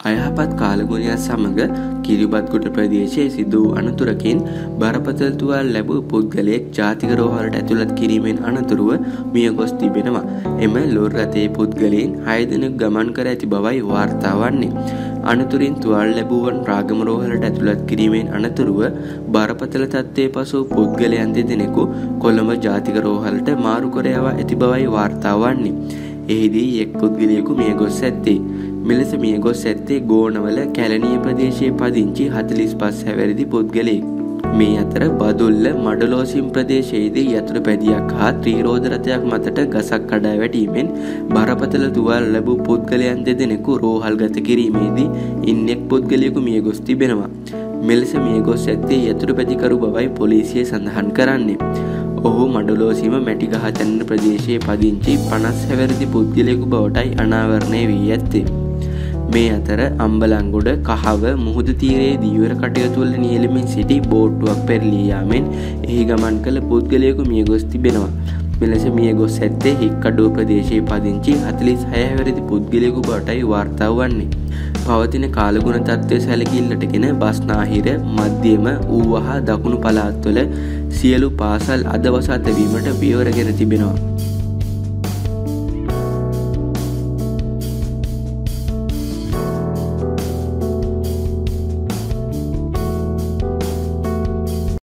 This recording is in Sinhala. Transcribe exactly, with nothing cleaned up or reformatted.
අයහපත් කාලගුණය සමග කිරිබත්ගොඩ ප්‍රදේශයේ සිදු වූ අනතුරකින් බරපතල තුවාල ලැබූ පුද්ගලයෙක් ජාතික රෝහලට ඇතුළත් කිරීමෙන් අනතුරුව මිය ගොස් තිබෙනවා. එම ලෝරි රථයේ පුද්ගලයන් හය දෙනෙකු ගමන් කර ඇති බවයි වාර්තා වන්නේ. අනතුරින් තුවාල ලැබුවන් රාගම රෝහලට ඇතුළත් කිරීමෙන් අනතුරුව බරපතල තත්ත්වයේ පසු පුද්ගලයන් දෙදෙනෙකු කොළඹ ජාතික රෝහලට මාරු කර යවා ඇති බවයි වාර්තා වන්නේ. එහිදී එක් පුද්ගලයෙකු මිය ගොස් ඇත්තේ. මෙලෙස මිය ගොස් ඇත්තේ ගෝනවල කැලණිය ප්‍රදේශයේ පදිංචි හතළිස් පහ හැවිරිදි පුද්ගලයෙක්. මේ අතර බදුල්ල මඩලෝසිම් ප්‍රදේශයේදී යතුරු පැදියක් හා ත්‍රිරෝද රථයක් මතට ගසක් කඩා වැටීමෙන් බරපතල තුවාල ලැබූ පුද්ගලයන් දෙදෙනෙකු රෝහල්ගත කිරීමේදී ඉන් එක් පුද්ගලයෙකු මිය ගොස් තිබෙනවා. මෙලෙස මිය ගොස් ඇත්තේ යතුරු පැදිකරු බවයි පොලිසිය සඳහන් කරන්නේ. ඔහු මඩලෝසීම මැටිගහතැන්න ප්‍රදේශයේ පදිංචි පනස් හැවිරිදි පුද්ගලයෙකු බවටයි අනාවරණය වී ඇත්තේ. මේ අතර අම්බලන්ගොඩ කහව මුහුදු තීරයේ දීවර කටයුතු වල නියැලෙමින් සිටි බෝට්ටුවක් පෙරළී යාමෙන් එහි ගමන් කළ පුද්ගලයෙකු මිය ගොස් තිබෙනවා. මෙලෙස මිය ගොස් ඇත්තේ හික්කඩුව ප්‍රදේශයේ පදිංචි හතළිස් හය හැවිරිදි පුද්ගලයෙකු බවටයි වාර්තා වන්නේ. පවතින කාලගුණ තත්ත්වය සැලකිල්ලටගෙන බස්නාහිර මධ්‍යම ඌවහ දකුණු පළාත්වල සියලු පාසල් අද වසා තැබීමට පියවරගෙන තිබෙනවා.